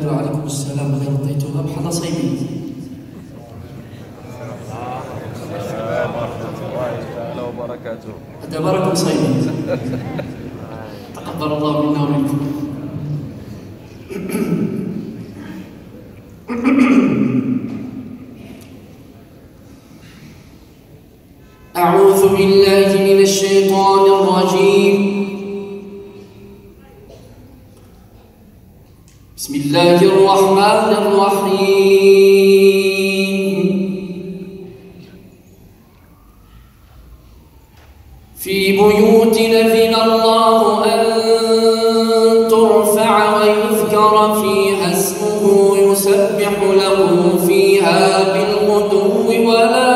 وعليكم السلام. غير رضيتها بحال صايمين. ورحمة الله تعالى وبركاته. دابا راكم صايمين. تقبل الله منا ومنكم. أعوذ بالله من الشيطان الرجيم. بسم الله الرحمن الرحيم. في بيوت أذن الله أن ترفع ويذكر فيها اسمه يسبح له فيها بالغدو ولا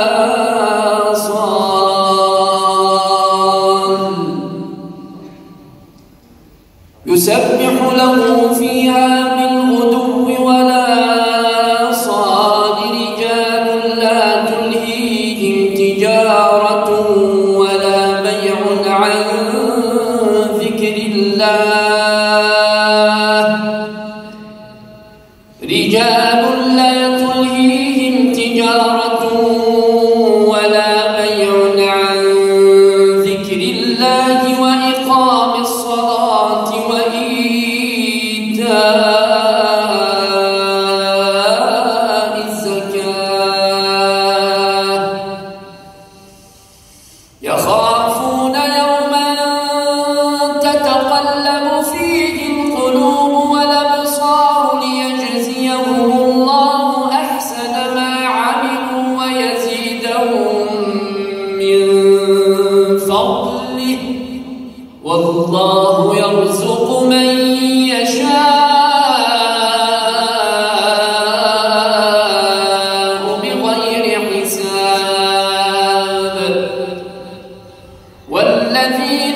يسبح له فيها بالغدو ولا صال رجال لا تلهيهم تجارة ولا بيع عن ذكر الله رجال لا تلهيهم تجارة ولا بيع عن ذكر الله وإقام الصلاة وإيتاء الزكاة يخافون يوما تتقلب فيه القلوب والأبصار ليجزيهم الله أحسن ما عملوا ويزيدهم من فضله والله يرزق من يشاء بغير حساب والذين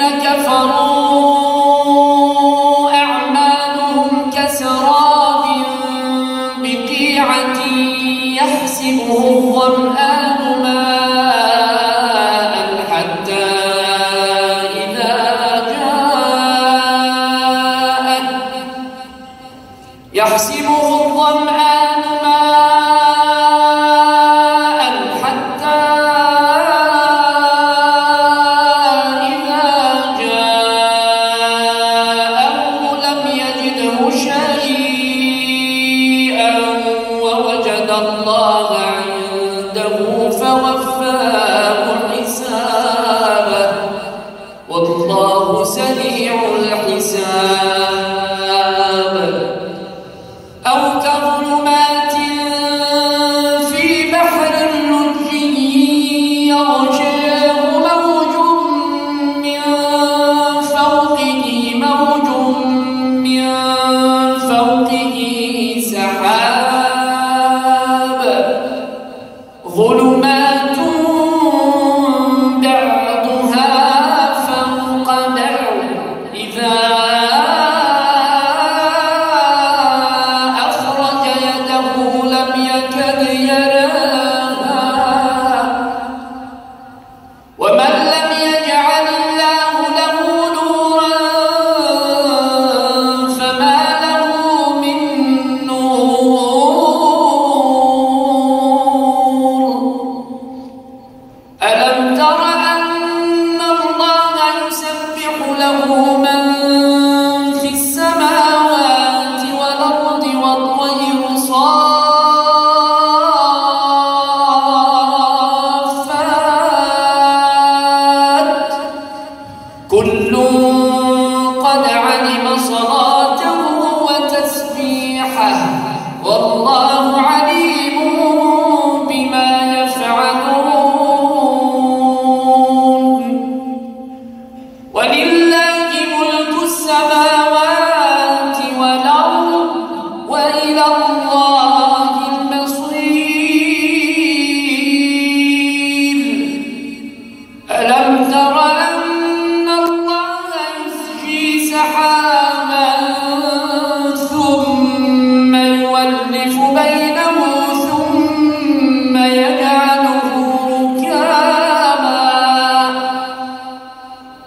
كفروا أعمالهم كسراب بقيعة يحسبه الظمآن ماء حتى إذا جاءه يحسبه الظمآن ماء حتى إذا جاءه لم يجده شيئا ووجد الله عنده فوفاه حسابه والله سريع الحساب أو كظلمات في بحر لجي يغشاه موج من فوقه سحاب ظلمات بعضها فوق بعض إذا أخرج يده لم يكد يراها ومن لم يجعل الله له نورا فما له من نور ألم تر أن الله يسبح له من في السماوات والأرض والطير صافات كل قد علم صلاته وتسبيحه والله عليم بما يفعلون ولله ملك السماوات والأرض وإلى الله المصير ألم تر أن الله يزجي سحابا ثم يولف بينه ثم يجعله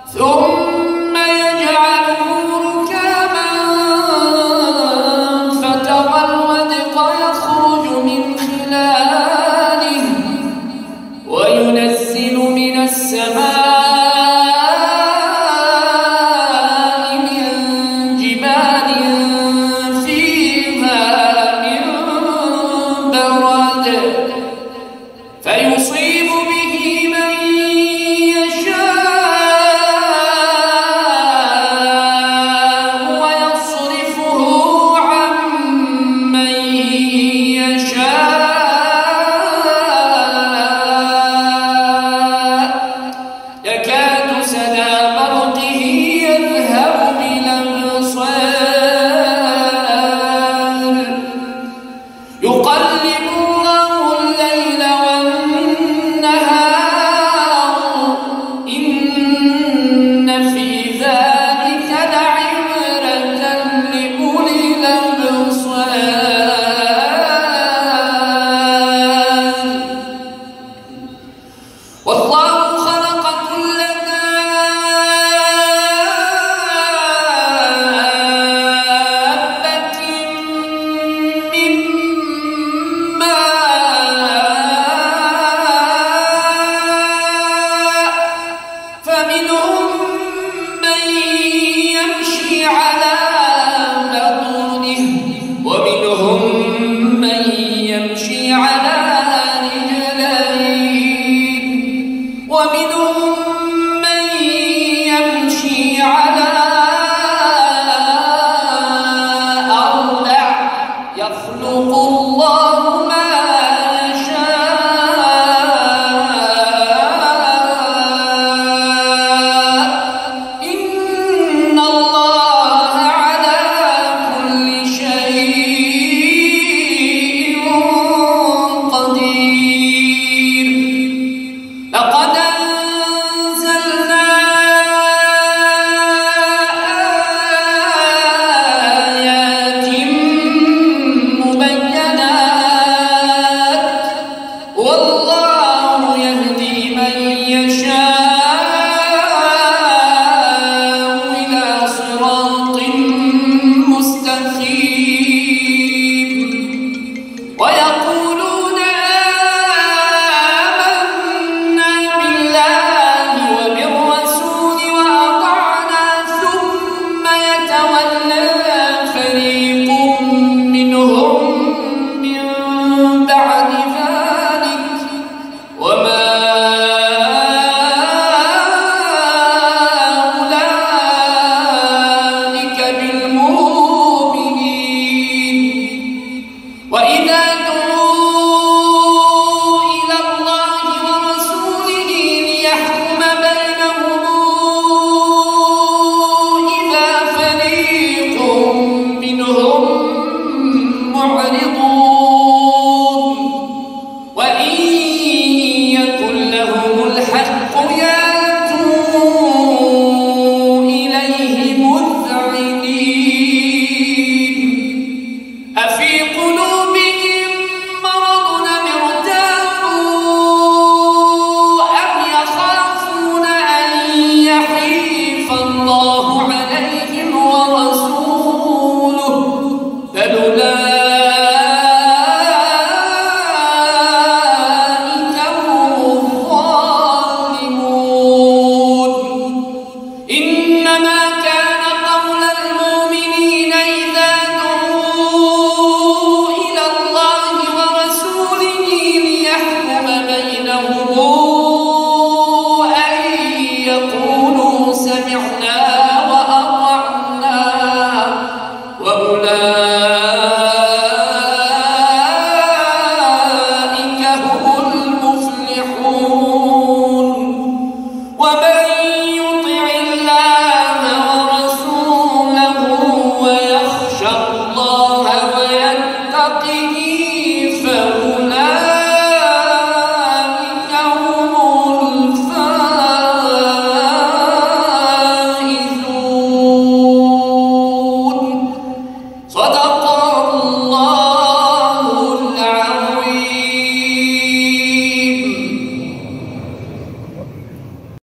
ركاما يخلق الله ما وإن